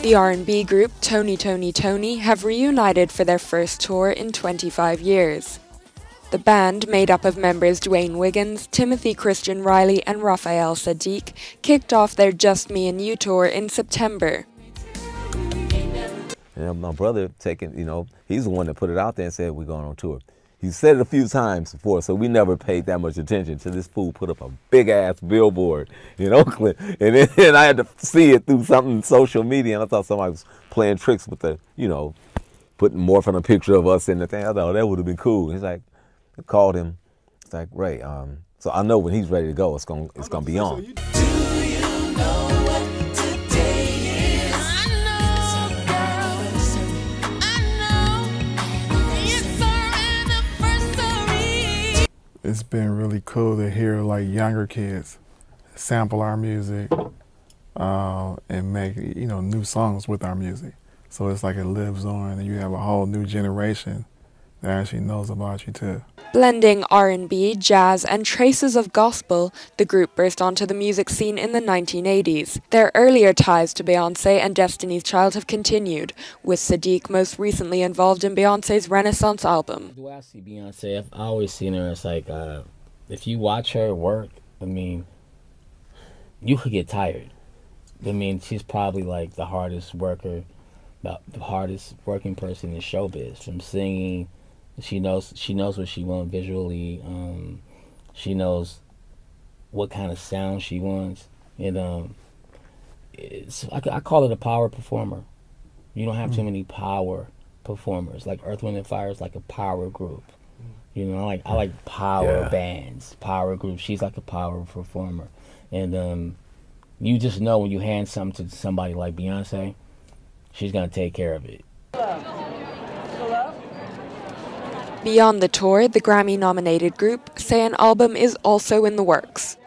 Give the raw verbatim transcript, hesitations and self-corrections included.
The R and B group Toni, Toni, Toni have reunited for their first tour in twenty-five years. The band, made up of members Dwayne Wiggins, Timothy Christian Riley and Raphael Sadiq, kicked off their Just Me and You tour in September. And my brother, taking, you know, he's the one that put it out there and said, we're going on tour. He said it a few times before, so we never paid that much attention till this fool put up a big-ass billboard in Oakland. And then and I had to see it through something social media, and I thought somebody was playing tricks with the, you know, putting morphing a picture of us in the thing. I thought, oh, that would have been cool. He's like, I called him. It's like, Ray, um, so I know when he's ready to go, it's going it's gonna be on. Do you know what today is? I know, girls. I know. It's our anniversary. It's been really cool to hear like younger kids sample our music uh, and make, you know, new songs with our music. So it's like it lives on, and you have a whole new generation that actually knows about you too. Blending R and B, jazz and traces of gospel, the group burst onto the music scene in the nineteen eighties. Their earlier ties to Beyoncé and Destiny's Child have continued, with Sadiq most recently involved in Beyoncé's Renaissance album. The way I see Beyoncé, I've always seen her as like, uh, if you watch her work, I mean, you could get tired. I mean, she's probably like the hardest worker, the hardest working person in showbiz, from singing. She knows she knows what she wants visually. Um, she knows what kind of sound she wants. And um, it's I, I call it a power performer. You don't have mm. too many power performers. Like Earth, Wind and Fire is like a power group. You know, I like I like power yeah. bands, power groups. She's like a power performer, and um, you just know when you hand something to somebody like Beyonce, she's gonna take care of it. Beyond the tour, the Grammy-nominated group say an album is also in the works.